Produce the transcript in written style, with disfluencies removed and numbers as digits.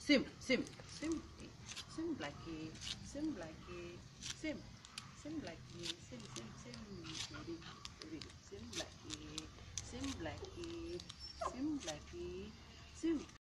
Swim, swim, swim, swim, Blacky, swim, Blacky, swim, swim, Blacky, swim, swim, swim. Very good, very good. Swim, Blacky, swim, Blacky, swim, Blacky, swim.